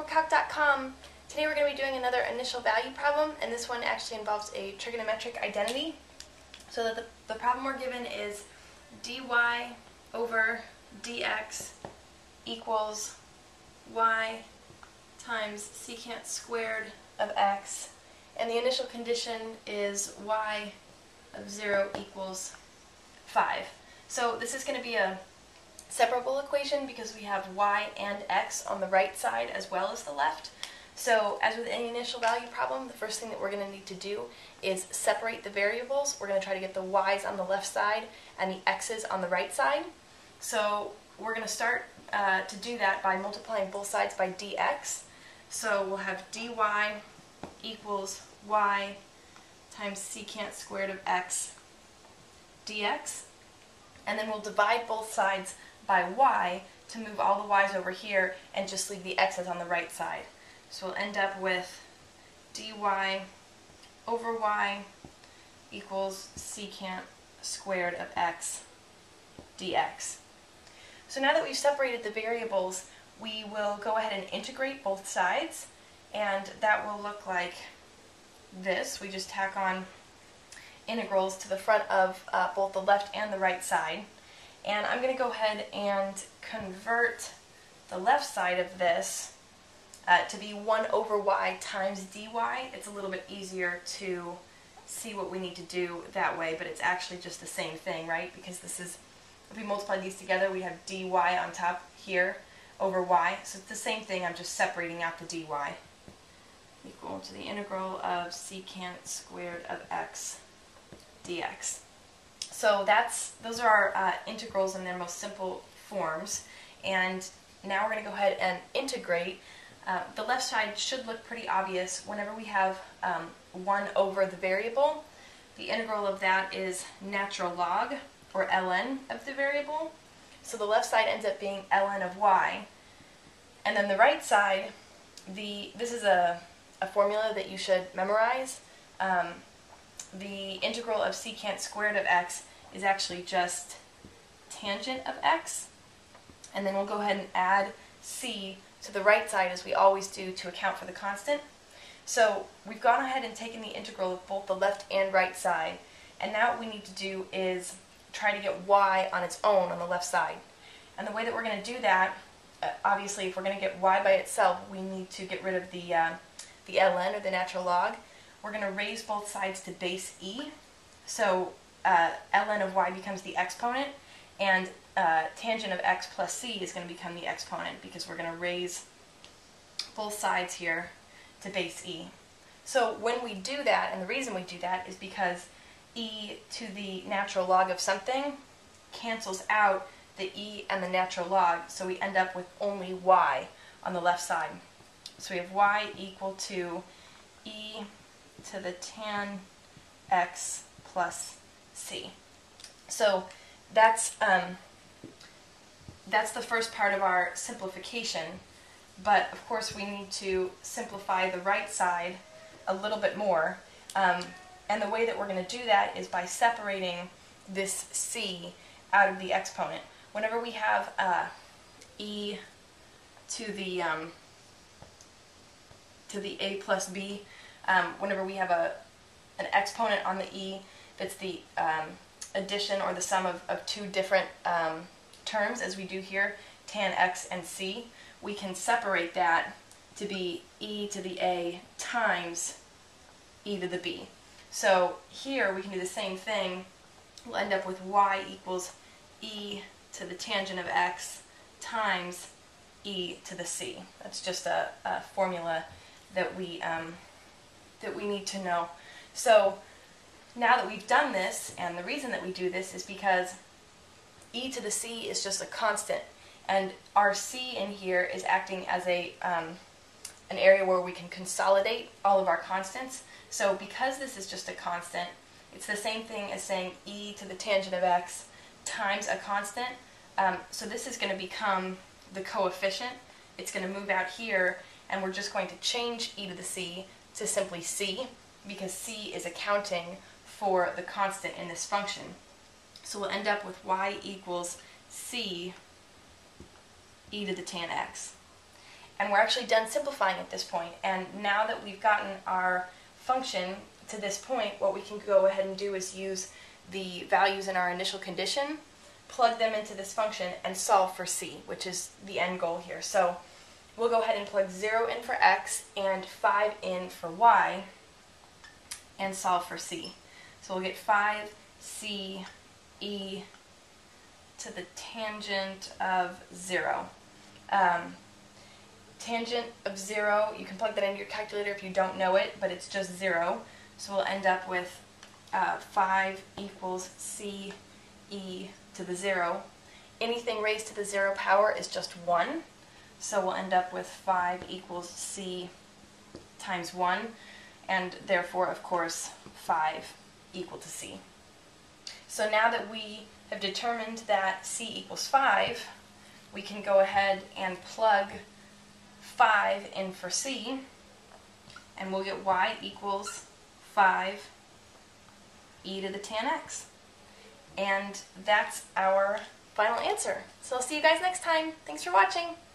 KristaKingMath.com. Today we're going to be doing another initial value problem, and this one actually involves a trigonometric identity. So that the problem we're given is dy over dx equals y times secant squared of x, and the initial condition is y of 0 equals 5. So this is going to be a separable equation because we have y and x on the right side as well as the left. So as with any initial value problem, the first thing that we're going to need to do is separate the variables. We're going to try to get the y's on the left side and the x's on the right side. So we're going to start to do that by multiplying both sides by dx. So we'll have dy equals y times secant squared of x dx. And then we'll divide both sides by y to move all the y's over here and just leave the x's on the right side. So we'll end up with dy over y equals secant squared of x dx. So now that we've separated the variables, we will go ahead and integrate both sides, and that will look like this. We just tack on integrals to the front of both the left and the right side. And I'm going to go ahead and convert the left side of this to be 1 over y times dy. It's a little bit easier to see what we need to do that way, but it's actually just the same thing, right? Because this is, if we multiply these together, we have dy on top here over y. So it's the same thing, I'm just separating out the dy. Equal to the integral of secant squared of x dx. So those are our integrals in their most simple forms, and now we're going to go ahead and integrate. The left side should look pretty obvious. Whenever we have 1 over the variable, the integral of that is natural log, or ln, of the variable. So the left side ends up being ln of y. And then the right side, this is a formula that you should memorize. The integral of secant squared of x is actually just tangent of x. And then we'll go ahead and add c to the right side, as we always do, to account for the constant. So we've gone ahead and taken the integral of both the left and right side, and now what we need to do is try to get y on its own on the left side. And the way that we're going to do that, obviously if we're going to get y by itself, we need to get rid of the ln, or the natural log. We're going to raise both sides to base e, so ln of y becomes the exponent, and tangent of x plus c is going to become the exponent, because we're going to raise both sides here to base e. So when we do that, and the reason we do that is because e to the natural log of something cancels out the e and the natural log, so we end up with only y on the left side. So we have y equal to e to the tan x plus c. So that's the first part of our simplification, but of course we need to simplify the right side a little bit more, and the way that we're going to do that is by separating this c out of the exponent. Whenever we have e to the a plus b, whenever we have an exponent on the e that's the addition or the sum of two different terms, as we do here, tan x and c, we can separate that to be e to the a times e to the b. So here we can do the same thing. We'll end up with y equals e to the tangent of x times e to the c. That's just a formula that we need to know. So now that we've done this, and the reason that we do this is because e to the c is just a constant, and our c in here is acting as an area where we can consolidate all of our constants. So because this is just a constant, it's the same thing as saying e to the tangent of x times a constant. So this is going to become the coefficient. It's going to move out here, and we're just going to change e to the c to simply c, because c is accounting for the constant in this function. So we'll end up with y equals c e to the tan x. And we're actually done simplifying at this point. And now that we've gotten our function to this point, what we can go ahead and do is use the values in our initial condition, plug them into this function, and solve for c, which is the end goal here. So we'll go ahead and plug 0 in for x and 5 in for y and solve for c. So we'll get 5c e to the tangent of 0. Tangent of 0, you can plug that into your calculator if you don't know it, but it's just 0. So we'll end up with 5 equals c e to the 0. Anything raised to the 0 power is just 1. So we'll end up with 5 equals c times 1, and therefore, of course, 5 equal to c. So now that we have determined that c equals 5, we can go ahead and plug 5 in for c, and we'll get y equals 5 e to the tan x. And that's our final answer. So I'll see you guys next time. Thanks for watching.